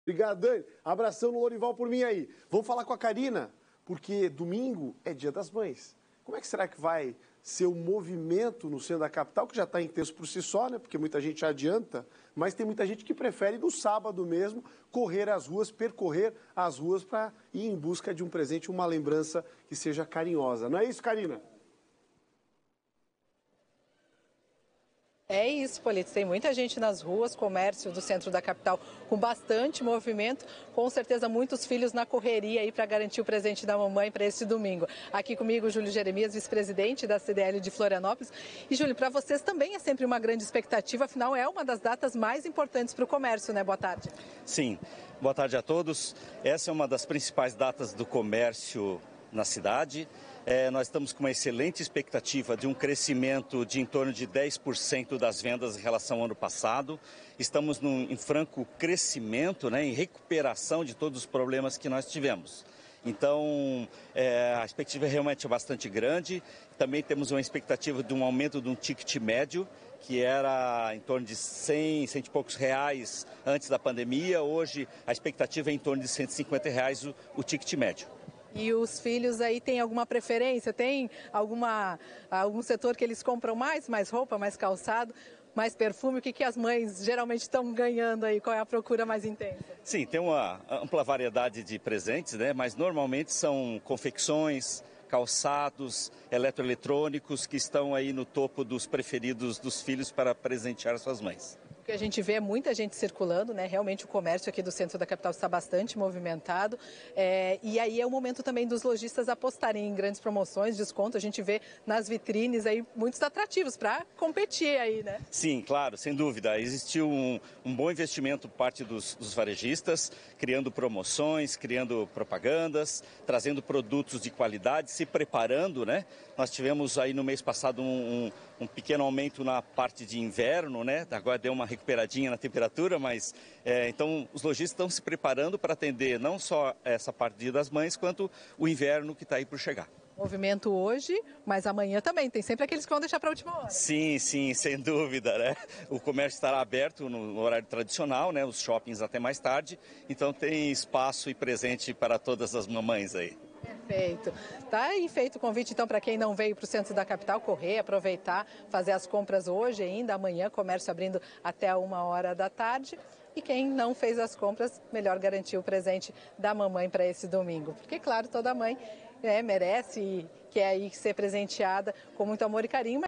Obrigado, Dani. Abração no Lorival por mim aí. Vamos falar com a Karina, porque domingo é Dia das Mães. Como é que será que vai ser o movimento no centro da capital, que já está intenso por si só, né? Porque muita gente adianta, mas tem muita gente que prefere no sábado mesmo correr as ruas, percorrer as ruas para ir em busca de um presente, uma lembrança que seja carinhosa. Não é isso, Karina? É isso, Polito. Tem muita gente nas ruas, comércio do centro da capital com bastante movimento. Com certeza, muitos filhos na correria aí para garantir o presente da mamãe para esse domingo. Aqui comigo, Júlio Jeremias, vice-presidente da CDL de Florianópolis. E, Júlio, para vocês também é sempre uma grande expectativa, afinal é uma das datas mais importantes para o comércio, né? Boa tarde. Sim, boa tarde a todos. Essa é uma das principais datas do comércio na cidade. Nós estamos com uma excelente expectativa de um crescimento de em torno de 10% das vendas em relação ao ano passado. Estamos em franco crescimento, né, em recuperação de todos os problemas que nós tivemos. Então, a expectativa realmente é bastante grande. Também temos uma expectativa de um aumento de um ticket médio, que era em torno de 100 e poucos reais antes da pandemia. Hoje, a expectativa é em torno de R$ 150 o ticket médio. E os filhos aí têm alguma preferência? Tem algum setor que eles compram mais roupa, mais calçado, mais perfume? O que as mães geralmente estão ganhando aí? Qual é a procura mais intensa? Sim, tem uma ampla variedade de presentes, né? Mas normalmente são confecções, calçados, eletroeletrônicos que estão aí no topo dos preferidos dos filhos para presentear suas mães. O que a gente vê é muita gente circulando, né? Realmente o comércio aqui do centro da capital está bastante movimentado. E aí é o momento também dos lojistas apostarem em grandes promoções, desconto. A gente vê nas vitrines aí muitos atrativos para competir aí, né? Sim, claro, sem dúvida. Existiu um bom investimento por parte dos varejistas, criando promoções, criando propagandas, trazendo produtos de qualidade, se preparando, né? Nós tivemos aí no mês passado um pequeno aumento na parte de inverno, né? Agora deu uma recuperadinha na temperatura, mas então os lojistas estão se preparando para atender não só essa parte do Dia das Mães, quanto o inverno que está aí por chegar. Movimento hoje, mas amanhã também. Tem sempre aqueles que vão deixar para a última hora. Sim, sem dúvida, né? O comércio estará aberto no horário tradicional, né? Os shoppings até mais tarde, então tem espaço e presente para todas as mamães aí. Perfeito. Tá aí feito o convite, então, para quem não veio para o centro da capital, correr, aproveitar, fazer as compras hoje ainda, amanhã, comércio abrindo até 1h da tarde. E quem não fez as compras, melhor garantir o presente da mamãe para esse domingo. Porque, claro, toda mãe merece e quer aí ser presenteada com muito amor e carinho.